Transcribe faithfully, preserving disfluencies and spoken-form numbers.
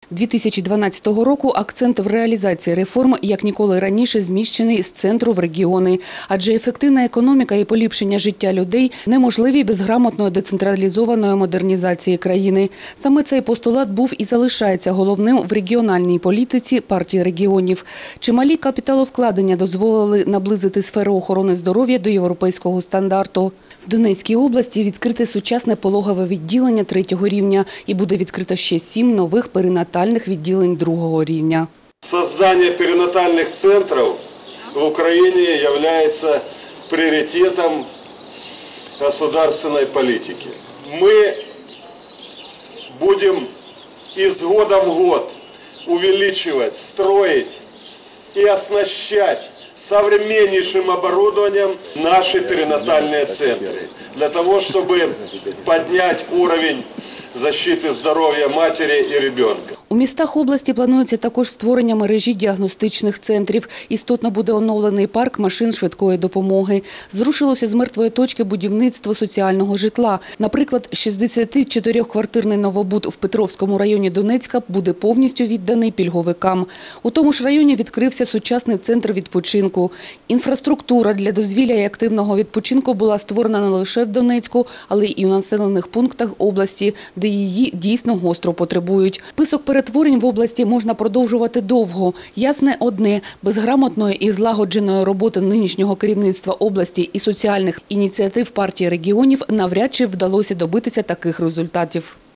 дві тисячі дванадцятого року акцент в реалізації реформ як ніколи раніше зміщений з центру в регіони. Адже ефективна економіка і поліпшення життя людей неможливі без грамотної децентралізованої модернізації країни. Саме цей постулат був і залишається головним в регіональній політиці партії регіонів. Чималі капіталовкладення дозволили наблизити сферу охорони здоров'я до європейського стандарту. В Донецькій області відкрите сучасне пологове відділення третього рівня і буде відкрито ще сім нових перинатальних відділень другого рівня. Создание перинатальных центров в Украине является приоритетом государственной политики. Мы будем из года в год увеличивать, строить и оснащать современнейшим оборудованием наши перинатальные центры, для того, чтобы поднять уровень защиты здоров'я матері і ребенка. У містах області планується також створення мережі діагностичних центрів. Істотно буде оновлений парк машин швидкої допомоги. Зрушилося з мертвої точки будівництво соціального житла. Наприклад, шістдесятичотирьохквартирний новобуд в Петровському районі Донецька буде повністю відданий пільговикам. У тому ж районі відкрився сучасний центр відпочинку. Інфраструктура для дозвілля і активного відпочинку була створена не лише в Донецьку, але й у населених пунктах області, де її дійсно гостро потребують. Список перетворень в області можна продовжувати довго. Ясне одне – без грамотної і злагодженої роботи нинішнього керівництва області і соціальних ініціатив партії регіонів навряд чи вдалося добитися таких результатів.